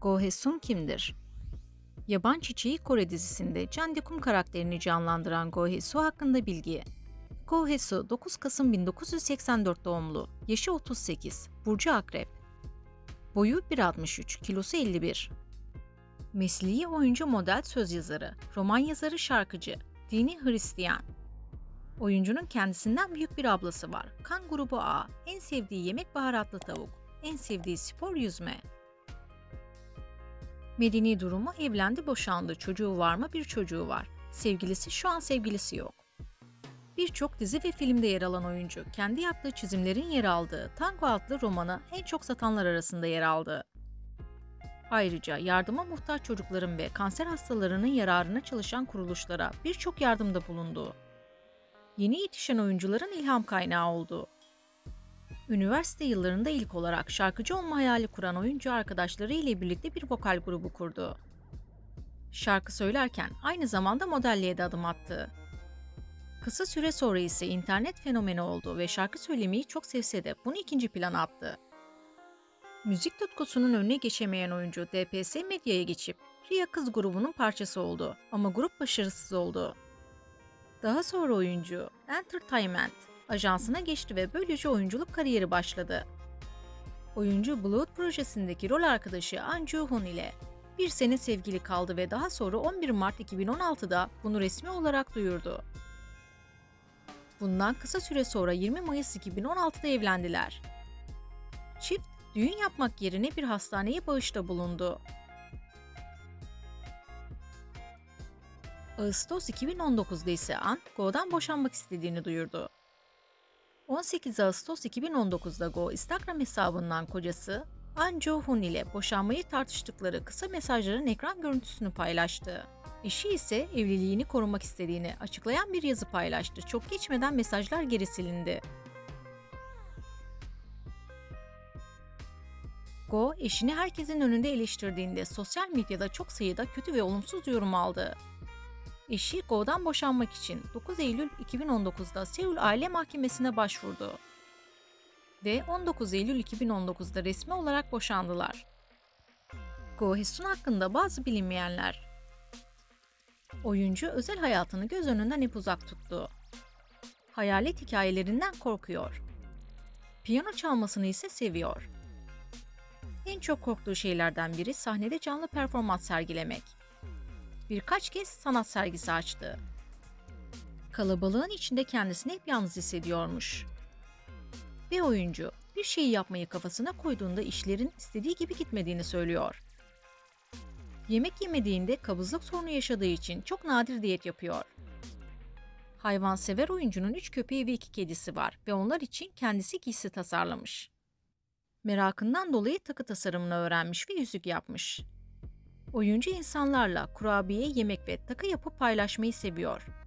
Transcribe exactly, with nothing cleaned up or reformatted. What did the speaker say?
Go Hae-sung kimdir? Yaban Çiçeği Kore dizisinde Jang Tae-kum karakterini canlandıran Go Hae-soo hakkında bilgi. Go Hae-soo dokuz Kasım bin dokuz yüz seksen dört doğumlu, yaşı otuz sekiz, burcu Akrep. Boyu bir altmış üç, kilosu elli bir. Mesleği oyuncu, model, söz yazarı, roman yazarı, şarkıcı, dini Hristiyan. Oyuncunun kendisinden büyük bir ablası var. Kan grubu A, en sevdiği yemek baharatlı tavuk, en sevdiği spor yüzme. Medeni durumu evlendi, boşandı, çocuğu var mı? Bir çocuğu var. Sevgilisi şu an sevgilisi yok. Birçok dizi ve filmde yer alan oyuncu, kendi yaptığı çizimlerin yer aldığı Tango adlı romanı en çok satanlar arasında yer aldı. Ayrıca yardıma muhtaç çocukların ve kanser hastalarının yararına çalışan kuruluşlara birçok yardımda bulundu. Yeni yetişen oyuncuların ilham kaynağı oldu. Üniversite yıllarında ilk olarak şarkıcı olma hayali kuran oyuncu arkadaşları ile birlikte bir vokal grubu kurdu. Şarkı söylerken aynı zamanda modelliğe de adım attı. Kısa süre sonra ise internet fenomeni oldu ve şarkı söylemeyi çok sevse de bunu ikinci plana attı. Müzik tutkusunun önüne geçemeyen oyuncu D P S Medya'ya geçip Ria Kız grubunun parçası oldu ama grup başarısız oldu. Daha sonra oyuncu Entertainment ajansına geçti ve böylece oyunculuk kariyeri başladı. Oyuncu Blood projesindeki rol arkadaşı An Joo-hun ile bir sene sevgili kaldı ve daha sonra on bir Mart iki bin on altıda bunu resmi olarak duyurdu. Bundan kısa süre sonra yirmi Mayıs iki bin on altıda evlendiler. Çift, düğün yapmak yerine bir hastaneye bağışta bulundu. Ağustos iki bin on dokuzda ise An, Go'dan boşanmak istediğini duyurdu. on sekiz Ağustos iki bin on dokuzda Go Instagram hesabından kocası An Jo-hun ile boşanmayı tartıştıkları kısa mesajların ekran görüntüsünü paylaştı. Eşi ise evliliğini korumak istediğini açıklayan bir yazı paylaştı. Çok geçmeden mesajlar geri silindi. Go, eşini herkesin önünde eleştirdiğinde sosyal medyada çok sayıda kötü ve olumsuz yorum aldı. Eşi Go'dan boşanmak için dokuz Eylül iki bin on dokuzda Seul Aile Mahkemesi'ne başvurdu. Ve on dokuz Eylül iki bin on dokuzda resmi olarak boşandılar. Go Hae-sung hakkında bazı bilinmeyenler. Oyuncu özel hayatını göz önünden hep uzak tuttu. Hayalet hikayelerinden korkuyor. Piyano çalmasını ise seviyor. En çok korktuğu şeylerden biri sahnede canlı performans sergilemek. Birkaç kez sanat sergisi açtı. Kalabalığın içinde kendisini hep yalnız hissediyormuş. Ve oyuncu bir şeyi yapmayı kafasına koyduğunda işlerin istediği gibi gitmediğini söylüyor. Yemek yemediğinde kabızlık sorunu yaşadığı için çok nadir diyet yapıyor. Hayvansever oyuncunun üç köpeği ve iki kedisi var ve onlar için kendisi giysi tasarlamış. Merakından dolayı takı tasarımını öğrenmiş ve yüzük yapmış. Oyuncu insanlarla kurabiye, yemek ve takı yapıp paylaşmayı seviyor.